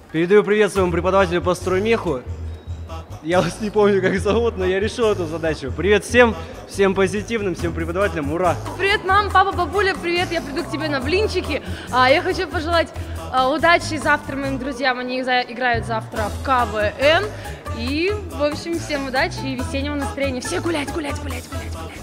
Передаю привет своему преподавателю по строймеху. Я вас не помню, как зовут, но я решил эту задачу. Привет всем, всем позитивным, всем преподавателям, ура! Привет, мам, папа, бабуля, привет, я приду к тебе на блинчики. Я хочу пожелать удачи завтра моим друзьям, они играют завтра в КВН. И, в общем, всем удачи и весеннего настроения. Все гулять, гулять, гулять, гулять, гулять.